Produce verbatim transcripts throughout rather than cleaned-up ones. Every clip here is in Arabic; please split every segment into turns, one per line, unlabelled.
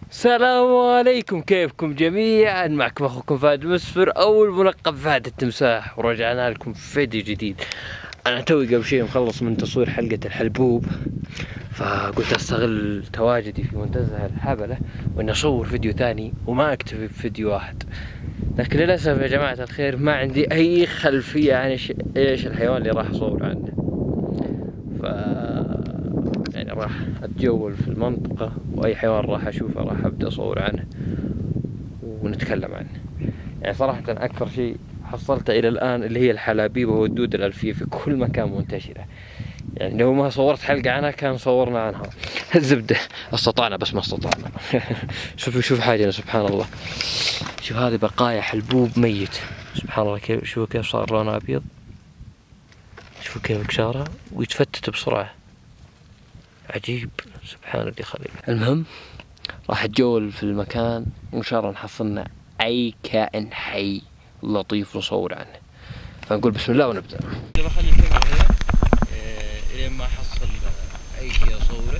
السلام عليكم، كيفكم جميعا؟ معكم اخوكم فهد مسفر او الملقب فهد التمساح، ورجعنا لكم في فيديو جديد. انا توي قبل شيء مخلص من تصوير حلقة الحلبوب، فقلت استغل تواجدي في منتزه الحبلة واني اصور فيديو ثاني وما اكتفي بفيديو واحد. لكن للاسف يا جماعة الخير ما عندي اي خلفية عن ايش الحيوان اللي راح اصور عنه، ف يعني راح اتجول في المنطقة واي حيوان راح اشوفه راح ابدا اصور عنه ونتكلم عنه. يعني صراحة اكثر شيء حصلته الى الان اللي هي الحلابيب والدود الالفية في كل مكان منتشرة. يعني لو ما صورت حلقة عنها كان صورنا عنها. الزبدة استطعنا بس ما استطعنا. شوفوا شوف حاجة سبحان الله، شوف هذه بقايا حلبوب ميت سبحان الله. كيف شوفوا كيف صار لونه ابيض، شوفوا كيف قشاره ويتفتت بسرعة، عجيب سبحان اللي خلق. المهم راح اتجول في المكان وان شاء الله نحصلنا اي كائن حي لطيف نصور عنه، فنقول بسم الله ونبدا. بخلي الكاميرا هنا الين ما احصل اي شيء اصوره،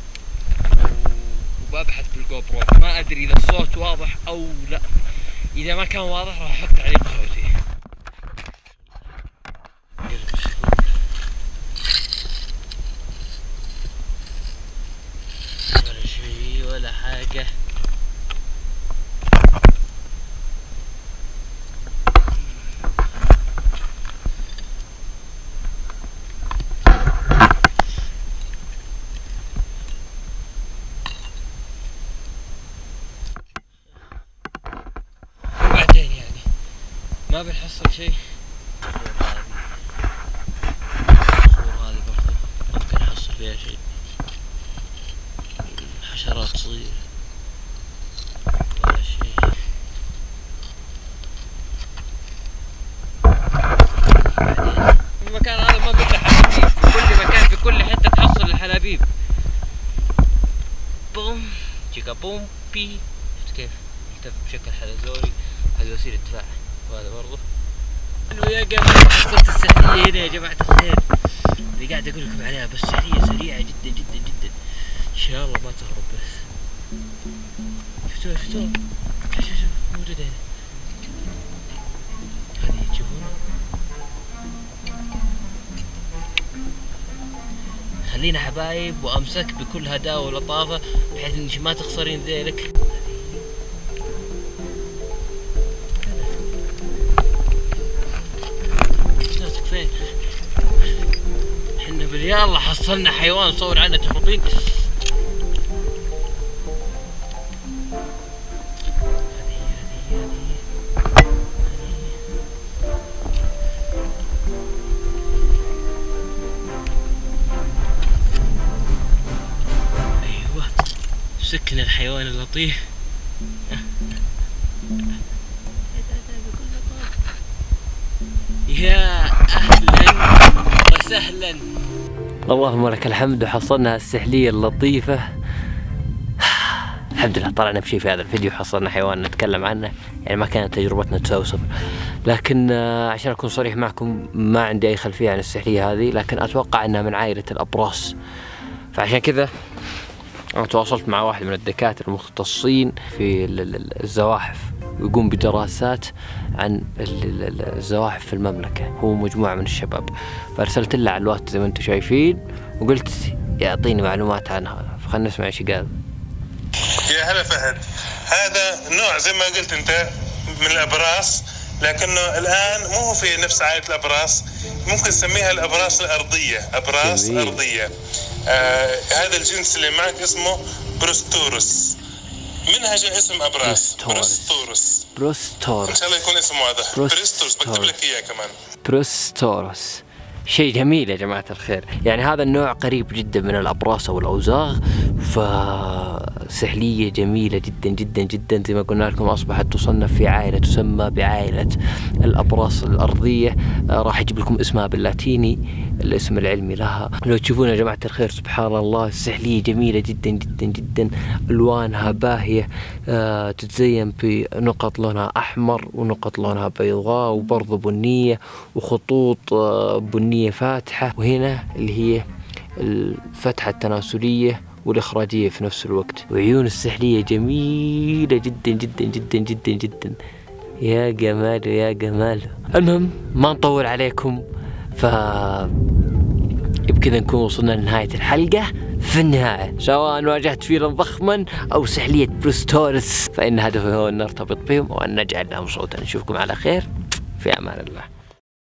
وببحث بالجو برو. ما ادري اذا الصوت واضح او لا، اذا ما كان واضح راح احط تعليق صوتي. ولا شيء ولا حاجة. وبعدين يعني ما بنحصل شيء. الصورة هذه برضه ممكن احصل فيها شيء، حشرات صغيرة ولا شيء. المكان هذا ما قلت حلابيب، في كل مكان في كل حتة تحصل الحلابيب. بوم تشيكا بوم بي. شفت كيف التف بشكل حلزوني؟ هذه وسيلة دفاع. وهذا برضه ويا جماعة حصلت السحلية هنا يا جماعة الخير اللي قاعد اقول لكم عليها، بس سحلية سريعة جدا جدا جدا، ان شاء الله ما تهرب. بس شفتوها شفتوها شوف شوف موجودة هنا، هذه تشوفونها. خلينا حبايب وامسك بكل هداوة ولطافة بحيث انك ما تخسرين ذيلك. فين احنا باليلا حصلنا حيوان نصور عنه تخربين. ايوه سكن الحيوان اللطيف. يا اهلا وسهلا، اللهم لك الحمد وحصلنا السحلية اللطيفة. الحمد لله طلعنا بشيء في هذا الفيديو، حصلنا حيوان نتكلم عنه. يعني ما كانت تجربتنا تساوي صفر، لكن عشان اكون صريح معكم ما عندي اي خلفية عن السحلية هذه، لكن اتوقع انها من عائلة الابراس. فعشان كذا انا تواصلت مع واحد من الدكاترة المختصين في الزواحف ويقوم بدراسات عن الزواحف في المملكة، هو مجموعة من الشباب. فارسلت له على الواتس زي ما انتم شايفين وقلت يعطيني معلومات عنها، فخلنا نسمع ايش قال.
يا هلا فهد، هذا نوع زي ما قلت انت من الابراس، لكنه الان مو هو في نفس عائلة الابراس، ممكن نسميها الابراس الارضية، ابراس جميل. ارضية. آه هذا الجنس اللي معك اسمه بروستورس، منها جاء اسم ابراس بروستورس.
بروستورس
ان شاء الله يكون اسمه واضح. بروستورس بكتب لك اياه كمان.
بروستورس شيء جميل يا جماعة الخير. يعني هذا النوع قريب جدا من الأبراس أو الأوزاغ، فسحلية جميلة جدا جدا جدا. زي ما قلنا لكم أصبحت تصنف في عائلة تسمى بعائلة الأبراس الأرضية. راح أجيب لكم اسمها باللاتيني، الاسم العلمي لها. لو تشوفون يا جماعة الخير سبحان الله السحلية جميلة جدا جدا جدا، ألوانها باهية، آه تتزين بنقط لونها أحمر ونقط لونها بيضاء وبرضه بنية وخطوط آه بنية فاتحة، وهنا اللي هي الفتحة التناسلية والإخراجية في نفس الوقت، وعيون السحلية جميلة جدا جدا جدا جدا جدا. يا جماله يا جماله. المهم ما نطول عليكم، ف بكذا نكون وصلنا لنهاية الحلقة. في النهاية سواء واجهت فيلا ضخما أو سحلية بروستورس، فإن هدفي هو أن نرتبط بهم وأن نجعل لهم صوتا. نشوفكم على خير، في أمان الله.